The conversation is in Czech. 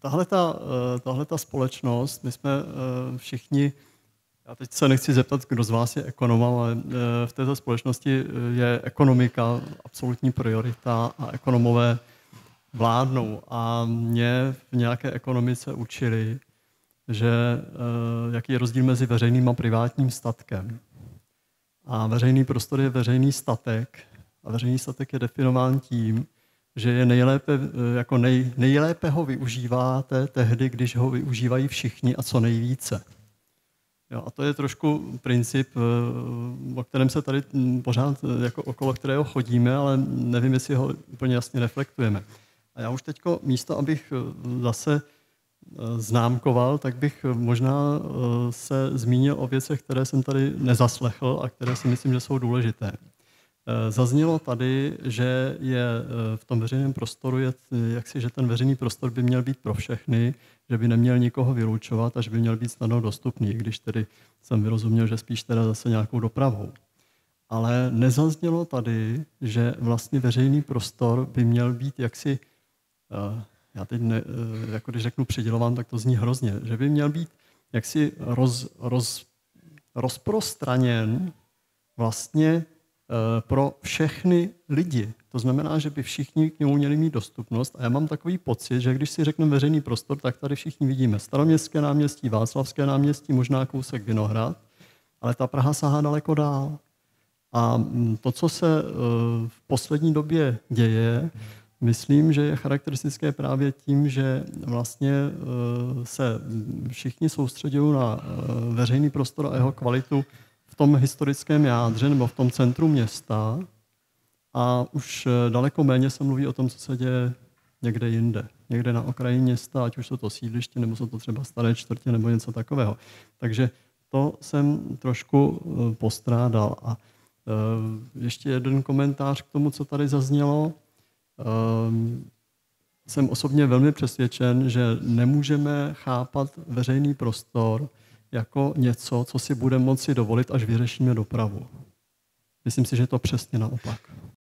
tahleta společnost, my jsme všichni, já teď se nechci zeptat, kdo z vás je ekonom, ale v této společnosti je ekonomika absolutní priorita a ekonomové vládnou. A mě v nějaké ekonomice učili, že jaký je rozdíl mezi veřejným a privátním statkem. A veřejný prostor je veřejný statek a veřejný statek je definován tím, že je nejlépe ho využíváte tehdy, když ho využívají všichni a co nejvíce. Jo, a to je trošku princip, o kterém se tady pořád jako okolo kterého chodíme, ale nevím, jestli ho úplně jasně reflektujeme. A já už teďko místo, abych zase známkoval, tak bych možná se zmínil o věcech, které jsem tady nezaslechl a které si myslím, že jsou důležité. Zaznělo tady, že je v tom veřejném prostoru, že ten veřejný prostor by měl být pro všechny, že by neměl nikoho vylučovat a že by měl být snadno dostupný, když tedy jsem vyrozuměl, že spíš teda zase nějakou dopravou. Ale nezaznělo tady, že vlastně veřejný prostor by měl být jaksi, já teď jako když řeknu přidělován, tak to zní hrozně, že by měl být jaksi rozprostraněn vlastně pro všechny lidi. To znamená, že by všichni k němu měli mít dostupnost. A já mám takový pocit, že když si řekneme veřejný prostor, tak tady všichni vidíme Staroměstské náměstí, Václavské náměstí, možná kousek Vinohrad, ale ta Praha sahá daleko dál. A to, co se v poslední době děje, myslím, že je charakteristické právě tím, že vlastně se všichni soustředují na veřejný prostor a jeho kvalitu v tom historickém jádře nebo v tom centru města a už daleko méně se mluví o tom, co se děje někde jinde. Někde na okraji města, ať už jsou to sídliště, nebo jsou to třeba staré čtvrtě, nebo něco takového. Takže to jsem trošku postrádal. A ještě jeden komentář k tomu, co tady zaznělo. Jsem osobně velmi přesvědčen, že nemůžeme chápat veřejný prostor jako něco, co si budeme moci dovolit, až vyřešíme dopravu. Myslím si, že je to přesně naopak.